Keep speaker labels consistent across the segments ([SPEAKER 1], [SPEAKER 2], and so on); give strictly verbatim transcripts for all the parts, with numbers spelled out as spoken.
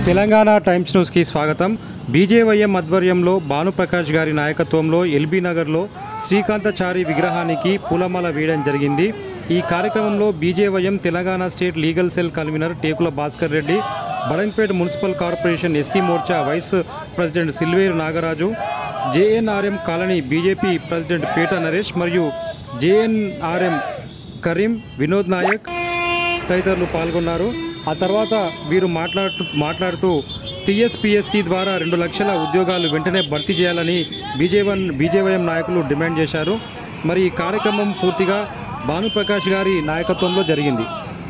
[SPEAKER 1] Telangana times న్యూస్కి స్వాగతం. BJYM ఆధ్వర్యంలో భానుప్రకాష్ గారి నాయకత్వంలో ఎల్బీ నగర్లో శ్రీకాంతాచారి విగ్రహానికి పూలమాల వేయడం జరిగింది. ఈ కార్యక్రమంలో BJYM Telangana state legal cell convener Tekula Bhaskar Reddy, Badangpet municipal corporation SC morcha vice president Silveru Nagaraju, JNRM colony BJP president Peta Naresh మరియు జేఎన్ఆర్ఎం కరీం, వినోద్ నాయక్ తదితరులు పాల్గొన్నారు. ఆ తర్వాత వీరు మాట్లాడుతూ మాట్లాడుతూ టీఎస్పీఎస్సీ ద్వారా రెండు లక్షల ఉద్యోగాలు వెంటనే భర్తీ చేయాలని బీజేవన్ బీజేవైఎం నాయకులు డిమాండ్ చేశారు. మరి ఈ కార్యక్రమం పూర్తిగా భానుప్రకాష్ గారి నాయకత్వంలో జరిగింది.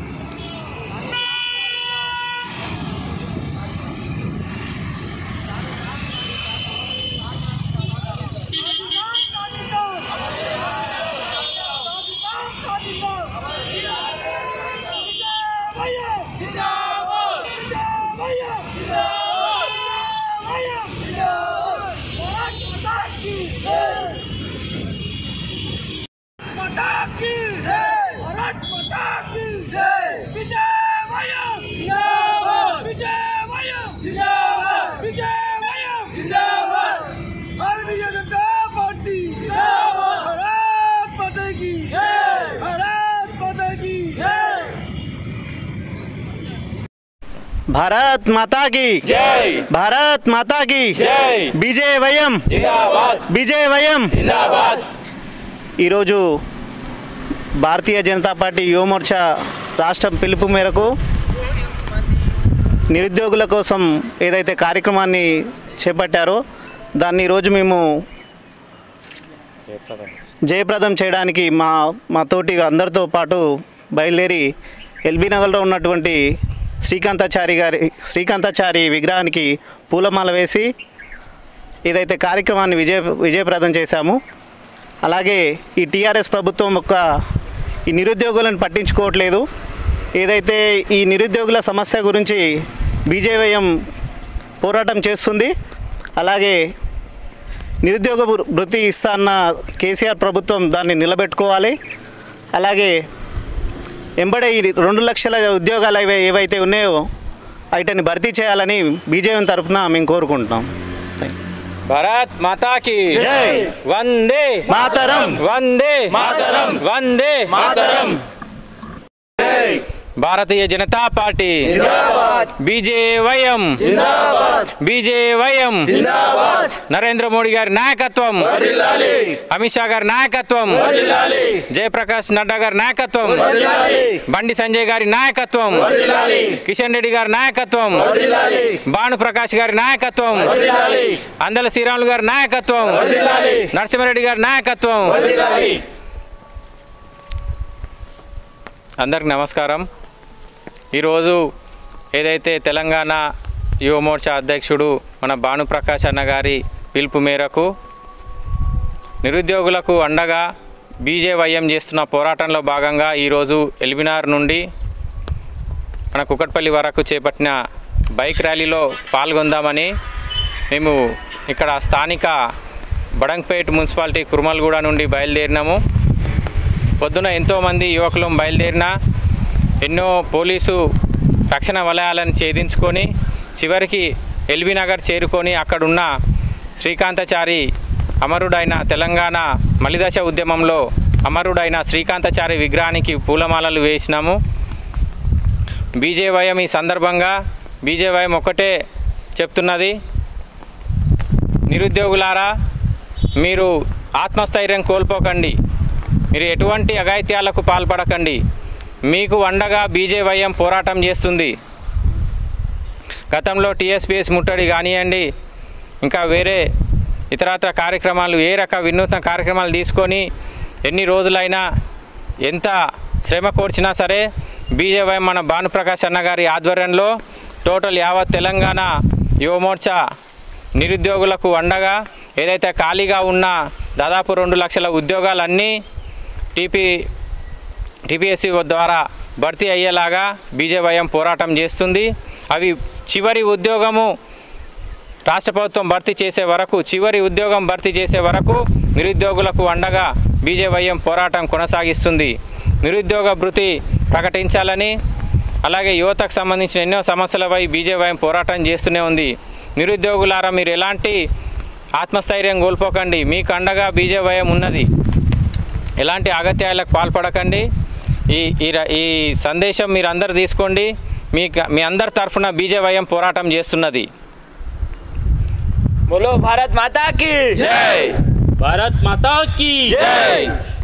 [SPEAKER 2] भारत माता की जय, भारत माता की जय, बीजेवैएम जिंदाबाद, बीजेवैएम जिंदाबाद. ఈరోజు భారతీయ జనతా పార్టీ యువ మోర్చా రాష్ట్ర పిలుపు మేరకు నిరుద్యోగుల కోసం ఏదైతే కార్యక్రమాన్ని చేపట్టారో దాన్ని ఈరోజు మేము జయప్రదం చేయడానికి మా మా తోటి అందరితో పాటు బయలుదేరి ఎల్బీ నగర్లో ఉన్నటువంటి శ్రీకాంతాచారి గారి శ్రీకాంతాచారి విగ్రహానికి పూలమాల వేసి ఏదైతే కార్యక్రమాన్ని విజయ విజయప్రదం చేశాము. అలాగే ఈ టీఆర్ఎస్ ప్రభుత్వం యొక్క ఈ నిరుద్యోగులను పట్టించుకోవట్లేదు. ఏదైతే ఈ నిరుద్యోగుల సమస్య గురించి బీజేవైఎం పోరాటం చేస్తుంది. అలాగే నిరుద్యోగ వృత్తి ఇస్తాన్న కేసీఆర్ ప్రభుత్వం దాన్ని నిలబెట్టుకోవాలి. అలాగే ఎంబడే ఈ రెండు లక్షల ఉద్యోగాలు అవి ఏవైతే ఉన్నాయో వాటిని భర్తీ చేయాలని బీజేపీ తరఫున మేము కోరుకుంటున్నాం.
[SPEAKER 3] భారత్ మాతా की जय, వందే
[SPEAKER 2] మాతరం,
[SPEAKER 3] వందే
[SPEAKER 2] మాతరం,
[SPEAKER 3] వందే
[SPEAKER 2] మాతరం.
[SPEAKER 3] భారతీయ జనతా పార్టీ
[SPEAKER 2] జిందాబాద్,
[SPEAKER 3] బీజేవైఎం
[SPEAKER 2] జిందాబాద్,
[SPEAKER 3] బీజేవైఎం
[SPEAKER 2] జిందాబాద్.
[SPEAKER 3] నరేంద్ర మోడీ గారి నాయకత్వం
[SPEAKER 2] వర్ధిల్లాలి,
[SPEAKER 3] అమిత్ షా గారి నాయకత్వం
[SPEAKER 2] వర్ధిల్లాలి,
[SPEAKER 3] జయప్రకాష్ నడ్డా గారి నాయకత్వం
[SPEAKER 2] వర్ధిల్లాలి,
[SPEAKER 3] బండి సంజయ్ గారి నాయకత్వం
[SPEAKER 2] వర్ధిల్లాలి,
[SPEAKER 3] కిషన్ రెడ్డి గారి నాయకత్వం
[SPEAKER 2] వర్ధిల్లాలి,
[SPEAKER 3] భానుప్రకాష్ గారి నాయకత్వం
[SPEAKER 2] వర్ధిల్లాలి,
[SPEAKER 3] అందల శ్రీరాములు గారి నాయకత్వం
[SPEAKER 2] వర్ధిల్లాలి,
[SPEAKER 3] నరసింహారెడ్డి గారి నాయకత్వం.
[SPEAKER 2] వర్ధిల్లాలి.
[SPEAKER 3] అందరికి నమస్కారం. ఈరోజు ఏదైతే తెలంగాణ యువ మోర్చా అధ్యక్షుడు మన భానుప్రకాష్ అన్న గారి పిలుపు మేరకు నిరుద్యోగులకు అండగా బీజేవైఎం చేస్తున్న పోరాటంలో భాగంగా ఈరోజు ఎల్బీనగర్ నుండి మన కుకట్పల్లి వరకు చేపట్టిన బైక్ ర్యాలీలో పాల్గొందామని మేము ఇక్కడ స్థానిక బడంగ్పేట్ మున్సిపాలిటీ కుర్మల్గూడ నుండి బయలుదేరినాము. పొద్దున ఎంతోమంది యువకులు బయలుదేరిన ఎన్నో పోలీసు రక్షణ వలయాలను ఛేదించుకొని చివరికి ఎల్బీ నగర్ చేరుకొని అక్కడున్న శ్రీకాంతాచారి అమరుడైన తెలంగాణ మలిదశ ఉద్యమంలో అమరుడైన శ్రీకాంతాచారి విగ్రహానికి పూలమాలలు వేసినాము. బీజేవైఎం ఈ సందర్భంగా బీజేవైఎం ఒకటే చెప్తున్నది, నిరుద్యోగులారా మీరు ఆత్మస్థైర్యం కోల్పోకండి, మీరు ఎటువంటి అఘాయిత్యాలకు పాల్పడకండి, మీకు అండగా బీజేవైఎం పోరాటం చేస్తుంది. గతంలో టీఎస్పీఎస్ ముట్టడి కానివ్వండి, ఇంకా వేరే ఇతరత్ర కార్యక్రమాలు ఏ రక వినూత్న కార్యక్రమాలు తీసుకొని ఎన్ని రోజులైనా ఎంత శ్రమ కోర్చినా సరే బీజేవైఎం మన భానుప్రకాష్ అన్న గారి ఆధ్వర్యంలో టోటల్ యావత్ తెలంగాణ యువ మోర్చా నిరుద్యోగులకు అండగా ఏదైతే ఖాళీగా ఉన్న దాదాపు రెండు లక్షల ఉద్యోగాలన్నీ టీపీ టీపీఎస్సీ ద్వారా భర్తీ అయ్యేలాగా బీజేవైఎం పోరాటం చేస్తుంది. అవి చివరి ఉద్యోగము రాష్ట్ర ప్రభుత్వం భర్తీ చేసే వరకు చివరి ఉద్యోగం భర్తీ చేసే వరకు నిరుద్యోగులకు అండగా బీజేవైఎం పోరాటం కొనసాగిస్తుంది. నిరుద్యోగ భృతి ప్రకటించాలని, అలాగే యువతకు సంబంధించిన ఎన్నో సమస్యలపై బీజేవైఎం పోరాటం చేస్తూనే ఉంది. నిరుద్యోగులారా మీరు ఎలాంటి ఆత్మస్థైర్యం కోల్పోకండి, మీకు అండగా బీజేవైఎం ఉన్నది. ఎలాంటి అగత్యాలకు పాల్పడకండి. ఈ ఈ సందేశం మీరు అందరు తీసుకోండి. మీ మీ అందరి తరఫున బీజేవైఎం పోరాటం చేస్తున్నది.
[SPEAKER 4] बोलो भारत माता की
[SPEAKER 3] జై,
[SPEAKER 4] भारत माता की
[SPEAKER 3] జై.